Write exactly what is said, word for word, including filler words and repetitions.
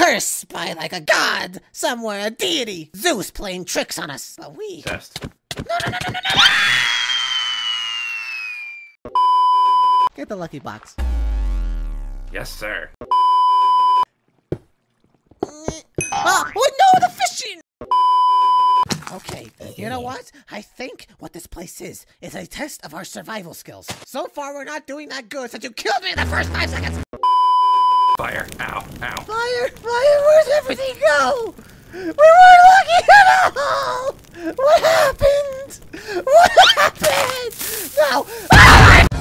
cursed by like a god somewhere, a deity. Zeus playing tricks on us. But we... Test. No, no, no, no, no, no! Get the lucky box. Yes, sir. Oh, oh no, the fishing! Okay, you know what? I think what this place is, is a test of our survival skills. So far, we're not doing that good since you killed me in the first five seconds! Fire. Ow. Ow. Fire! Fire! Where'd everything go? We weren't looking at all! What happened? What happened? No! Oh my